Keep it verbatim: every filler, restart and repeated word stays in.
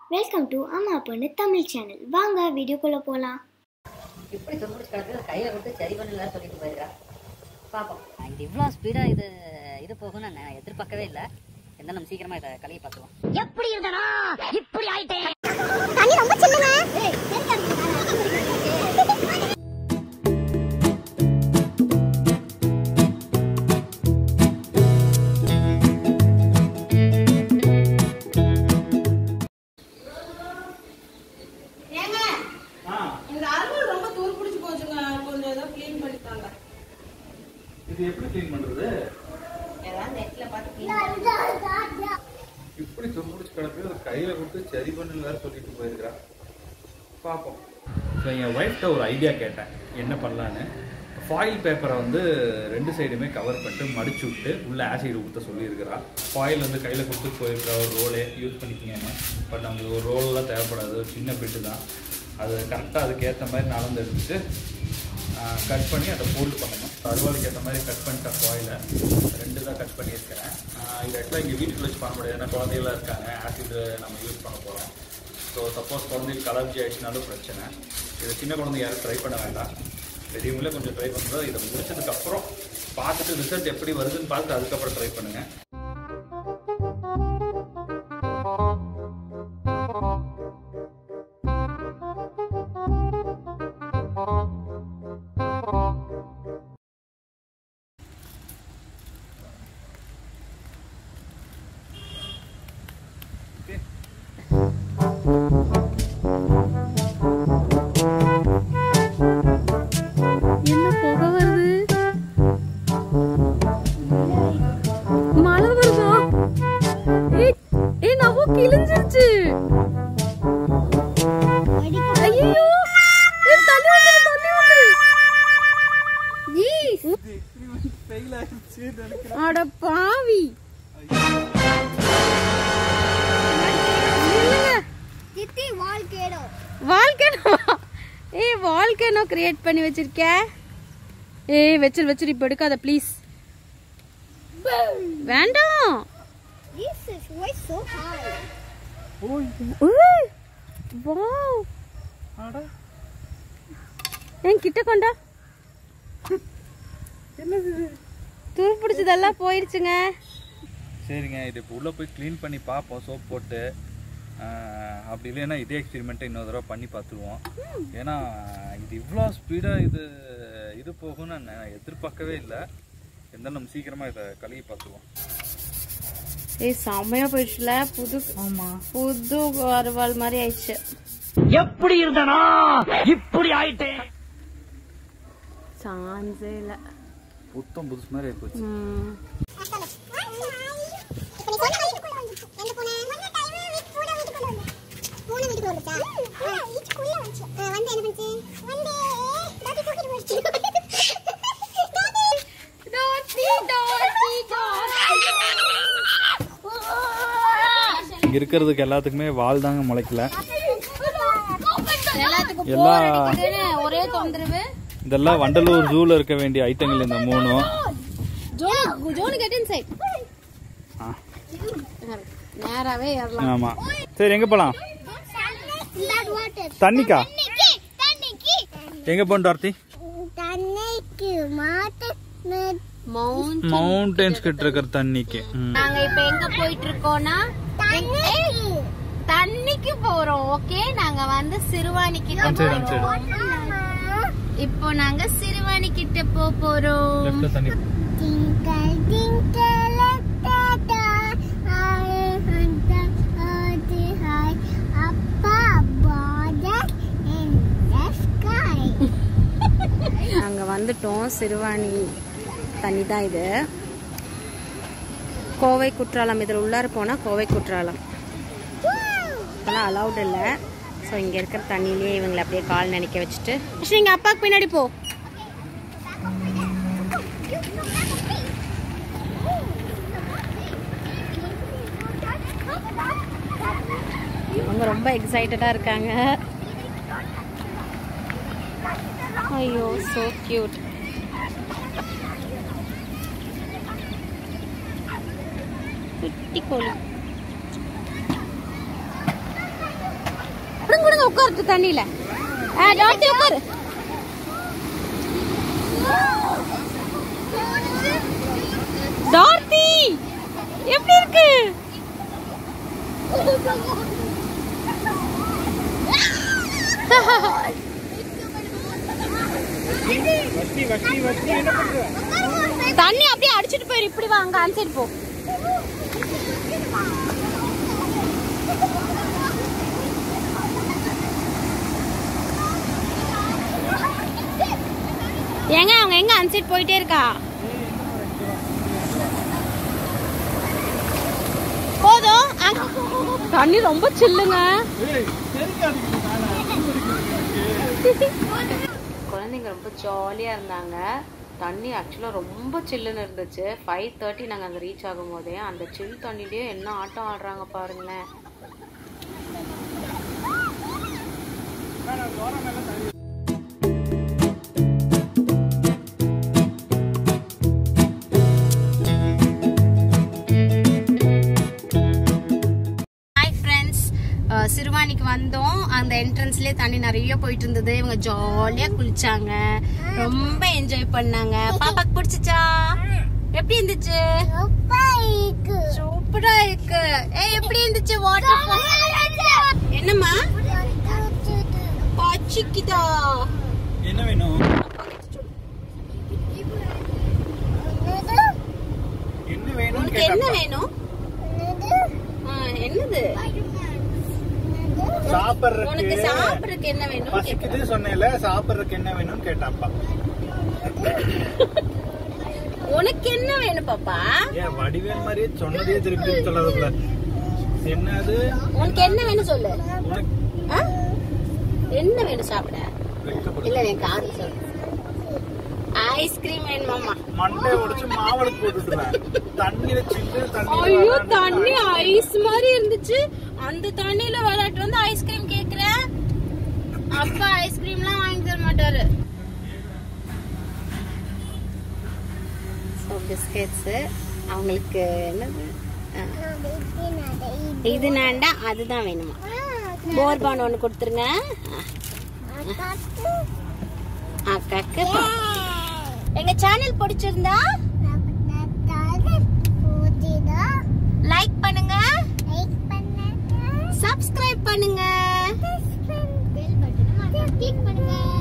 Welcome to அம்மா பொண்ணு Tamil channel. வாங்க வீடியோக்குள்ள போலாம். இப்படி தும்பிடிச்சு கிடக்கு கையில கொடுத்து சரி பண்ணல சொல்லிட்டு போயிருக்கா. பார்ப்போம். இது இவ்வளோ ஸ்பீடாக இது இது போகும்னு நான் எதிர்பார்க்கவே இல்லை. இருந்தாலும் சீக்கிரமா இதை கலையை பார்த்துவோம். எப்படி இருந்தானா இப்படி ஆயிட்டேன். தண்ணி ரொம்ப சில்லுங்க. இது எப்படி க்ளீன் பண்றது? ஏதாவது நெட்ல பார்த்து க்ளீன் இப்படி தும்பிடிச்சு கிடக்கு கையில கொடுத்து சரி பண்ணல சொல்லிட்டு போயிருக்கா. பார்ப்போம். ஸோ என் ஒய்ஃப்ட்ட ஒரு ஐடியா கேட்டேன் என்ன பண்ணலான்னு. ஃபாயில் பேப்பரை வந்து ரெண்டு சைடுமே கவர் பண்ணிட்டு மடிச்சு விட்டு உள்ள ஆசிட் ஊற்ற சொல்லியிருக்கிறா. ஃபாயில் வந்து கையில் கொடுத்து போயிருக்கிற ஒரு ரோலே யூஸ் பண்ணிக்கிங்கன்னு. பட் நமக்கு ஒரு ரோலெலாம் தேவைப்படாது, ஒரு சின்ன பிட்டு தான். அது கரெக்டாக அதுக்கு ஏற்ற மாதிரி நடந்து எடுத்துட்டு கட் பண்ணி அதை ஃபோல்டு பண்ணணும். அறுவாளுக்கு ஏற்ற மாதிரி கட் பண்ணிட்ட ஃபாயிலை ரெண்டு தான் கட் பண்ணியிருக்கிறேன். இது ஆக்சுவலாக இங்கே வீட்டுக்குள்ள வச்சு பண்ண முடியாது, ஏன்னா குழந்தைகளாம் இருக்காங்க. ஆசிட் நம்ம யூஸ் பண்ண போகிறோம். ஸோ சப்போஸ் குழந்தைக்கு அலர்ஜி ஆகிடுச்சுனாலும் பிரச்சனை. இதை சின்ன குழந்தைங்க யாரும் ட்ரை பண்ண வேண்டாம், பெரியவங்களே கொஞ்சம் ட்ரை பண்ணுறது. இதை முடிச்சதுக்கப்புறம் பார்த்துட்டு ரிசல்ட் எப்படி வருதுன்னு பார்த்துட்டு அதுக்கப்புறம் ட்ரை பண்ணுங்கள். என்ன புகை வருது? மழை வருதா? ஏய் ஏய் நவோ கிழிஞ்சிருச்சு. ஐயோ ஏய் தண்ணி வந்து தண்ணி வந்து. ஈஸ் ஃபெயில் ஆயிடுச்சு நினைக்கிறேன். அட பாவி. சித்தி வால்கேனோ. வால்கேனோ. ஏய் வால்கேனோ கிரியேட் பண்ணி வச்சிருக்க. ஏய் வெச்சிரு வெச்சிரு இப்ப எடுக்காத ப்ளீஸ். வேண்டாம். This is why so high. ஓய் வாவ். அட ஏன் கிட்ட கொண்டா. என்னது தூள் பிடிச்சதெல்லாம் போயிடுச்சுங்க. சரிங்க, இது இப்போ உள்ளே போய் க்ளீன் பண்ணி பார்ப்போம் சோப் போட்டு. அப்படி இல்லைன்னா இதே எக்ஸ்பெரிமெண்ட்டை இன்னொரு தடவை பண்ணி பார்த்துருவோம். ஏன்னா இது இவ்வளோ ஸ்பீடாக இது இது போகும்னு நான் எதிர்பார்க்கவே இல்லை. இருந்தாலும் நம்ம சீக்கிரமாக இதை கழுவி பார்த்துருவோம். ஏய் செம்மையா போயிடுச்சுல. புது ஆமா புது அருவாள் மாதிரி ஆயிடுச்சு. எப்படி இருந்தானா இப்படி ஆயிட்டேன். சான்ஸே இல்ல. புத்தம் புதுசு மாதிரி ஆயிப்போச்சு. இங்க இருக்கிறதுக்கு எல்லாத்துக்குமே வால் தாங்க முளைக்கல. எல்லாத்துக்கும் ஒரே தொந்தரவு. இதெல்லாம் வண்டலூர் ஜூல இருக்க வேண்டிய ஐட்டங்கள் இந்த மூணும். ஜோனு ஜோனு கெட் இன்சைட். நேராவே ஏறலாம். ஆமா சரி, எங்க போலாம்? தண்ணிக்கா? எங்க போறோம் டார்த்தி? தண்ணிக்கு மவுண்டன்ஸ் கிட்ட இருக்கிற தண்ணிக்கு. நாங்க இப்ப எங்க போயிட்டு இருக்கோம்னா தண்ணிக்கு போறோம். ஓகே, நாங்க வந்து சிறுவாணி கிட்ட போறோம். இப்போ நாங்க சிறுவாணி கிட்ட போக போறோம். லெஃப்ட்ல தண்ணி. நாங்க வந்துட்டோம். சிறுவாணி தண்ணி தான் இது. கோவை குற்றாலம். இதில் உள்ளார போனால் கோவை குற்றாலம். இப்போலாம் அலௌட் இல்லை. ஸோ இங்கே இருக்கிற தண்ணியிலே இவங்களை அப்படியே கால் நினைக்க வச்சுட்டு நீங்கள் அப்பாவுக்கு பின்னாடி போ. அவங்க ரொம்ப எக்ஸைட்டடாக இருக்காங்க. ஐயோ சோ கியூட். குட்டி கோழி. கொடுங்க கொடுங்க உட்காரு தண்ணியில. டார்த்தி உட்காரு. டார்த்தி எப்படி இருக்கு? தண்ணி அப்படியே அடிச்சிட்டு போயிரு. இப்படி வா, அங்க அந்த சைடு போ. ஏங்க அவங்க எங்க அந்த சைடு போயிட்டே இருக்கா? போதும். தண்ணி ரொம்ப சில்லுங்க. குழந்தைங்க ரொம்ப ஜாலியா இருந்தாங்க. தண்ணி ஆக்சுவலா ரொம்ப சில்லுன்னு இருந்துச்சு. ஃபைவ் தேர்ட்டி நாங்க அங்க ரீச் ஆகும் போதே அந்த சில் தண்ணிலேயே என்ன ஆட்டம் ஆடுறாங்க பாருங்களேன். சிறுவாணிக்கு வந்தோம். அந்த என்ட்ரன்ஸ்லயே தண்ணி நிறைய போயிட்டு இருந்தது. இவங்க ஜாலியா குளிச்சாங்க, ரொம்ப என்ஜாய் பண்ணாங்க. பாப்பாக்கு பிடிச்சிச்சா? எப்படி இருந்துச்சு? சூப்பரா இருக்கு. ஏய் எப்படி இருந்துச்சு வாட்டர்? என்னம்மா பச்சிக்குதா? என்ன வேணும்? என்ன வேணும்? உனக்கு என்ன வேணும்? என்னது சாப்பிடுறதுக்கு? உனக்கு சாப்பிடுறதுக்கு என்ன வேணும்? பசிக்குது சொன்னேல, சாப்பிடுறதுக்கு என்ன வேணும்னு கேட்டாப்பா. உனக்கு என்ன வேணும் பாப்பா? ஏன் வடிவேல் மாதிரியே சொன்னதே திருப்பி சொல்லல. என்னது? உனக்கு என்ன வேணும் சொல்லு. என்ன வேணும் சாப்பிட? இல்ல எனக்கு காது சொல்லு. ஐஸ்கிரீம் வேணுமாமா? மண்டை உடைச்சு மாவளுக்கு போட்டுடுவேன். தண்ணியில சில்லு தண்ணி. ஐயோ தண்ணி ஐஸ் மாதிரி இருந்துச்சு. அந்த தண்ணியில விளையாட்டு வந்து ஐஸ்கிரீம் கேக்குற. அப்பா ஐஸ்கிரீம்லாம் வாங்கி தர மாட்டாரு. பிஸ்கெட்ஸ் அவங்களுக்கு என்னது இது நான்டா அதுதான் வேணுமா? போர்பான் ஒண்ணு கொடுத்துருங்க அக்காக்கு. எங்க சேனல் பிடிச்சிருந்தா லைக் பண்ணுங்க, சப்ஸ்கிரைப் பண்ணுங்க, பெல் பட்டனை கிளிக் பண்ணுங்க.